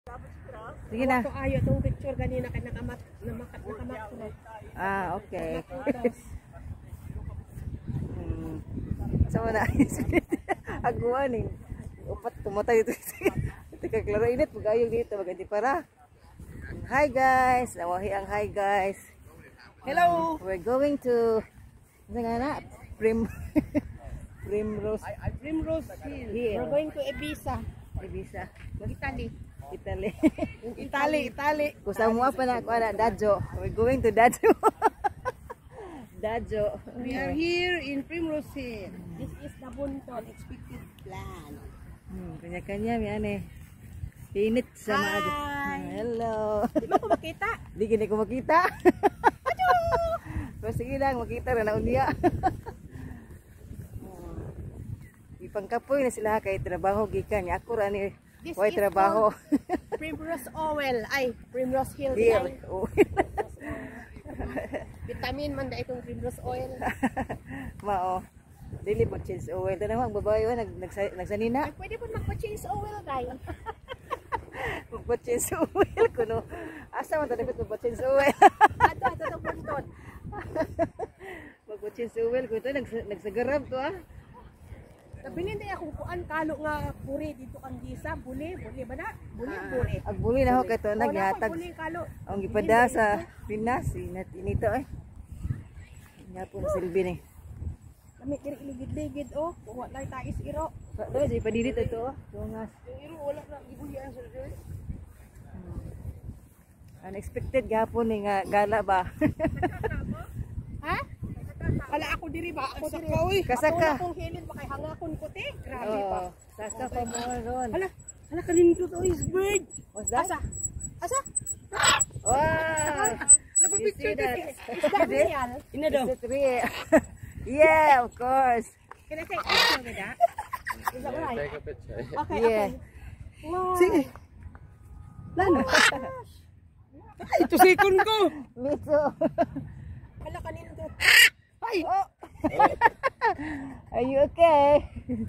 Sige na. Ito ayo itong picture ganina kay nakamat ko. Ah, okay. Sama na. Aguan eh. Upat tumatay ito. Ito kaklaro init. Pag-ayong dito. Maganti para. Hi guys. Nawahi ang hi guys. Hello. We're going to Primrose Hill. Hill. We're going to Ibiza. Ibiza. Italy. Italy. Italy. Kusama pa na ako na Dajo. We're going to Dajo. Dajo. We are here in Primrose Hill. This is the Bunton expected plan. Kanya-kanya yan eh. Init sa maaga. Hello. Di ba ko makita? Di gini ko makita. Pero sige lang, makita na naundiya. Ipangkapoy na sila kay trabaho gikan. Ako rani, why trabaho? Primrose Oil. Ay, Primrose Hill. Hill. Vitamin man dahil itong Primrose Oil. Mao. Dili po change oil. Ito naman, babae nagsanina. Ay, pwede po magpa-change oil tayo. Magpa-change oil ko no. Asa man dapat magpa-change oil. Ito Bunton. Magpa-change oil ko ito. Nagsagarab to ah. Nabilin din akong kuan kalo nga puri dito kang gisa. Buli ba na? Buli. Agbuli na ako kay to naghatag. Buli kalo. Ang gipada sa Pinas, inito eh. Nga po na silbi ni. Kami kiri iligid-ligid oh. Kuha lang tais iro. Pero di pa dito to. Tungas. Yung iro wala na ibulian sa diri. Unexpected gapon ni nga gala ba. Ha? Wala ako diri ba? Ako diri. Kasaka. Ako kung hilid ba kay hangakon ko te. Grabe pa. Sasa pa mo ron. Hala kanindot oh is bird. What's that? Asa? Wow. Labo You picture see that? Is that real? Ina daw. Is it real? Yeah, of course. Can I take a picture with that? Is that right? Take a picture. Okay, Yeah. okay. Wow. Sige. Lano? Ay, tusikon ko. Me too. Hala kanindot. Ay. Oh. Are you okay?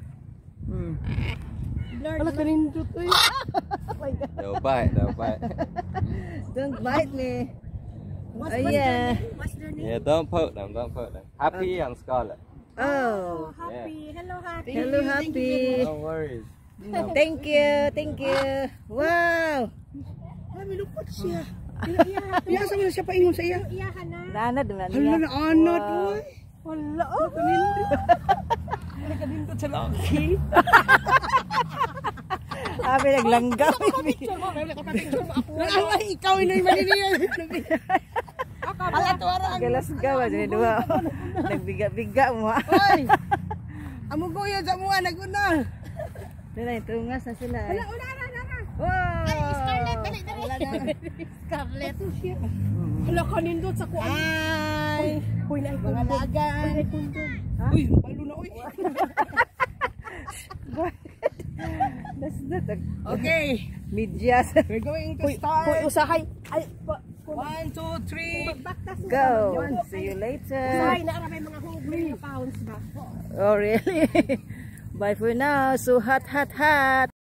Hala kanindot eh. Oh my God. They'll bite, they'll bite. Don't bite me. What's Oh yeah. What's their name? Yeah, don't poke them, don't poke them. Happy and Scarlet. Oh. Happy. Hello, Happy. Hello, Happy. No worries. Thank you. Thank you. Wow. Ay, milupot siya. Iyahan mo na siya paingon sa iya. Iyahan na. Nanad na niya. Hala na anad boy. Hala oh. Hala kanindot sa laki. Abi naglanggam. Ay, ikaw inoy maniniyan. Hala tuwara. Galas gawa dili duha. Nagbiga-biga mo. Oy. Amo goyo sa mga naguna. Dala tungas na sila. Hala una na. Wow. Ay, Scarlett, dali. Scarlett. Hala kanindot sa kuan. Ay. Hoy na mga lagan. Uy, balo na uy. That's not a Okay. medyas. We're going to start. Hoy, usahay. Ay, 1, 2, 3. Go. See you later. Usahay na may mga hungry pounds ba? Oh really? Bye for now. So hot.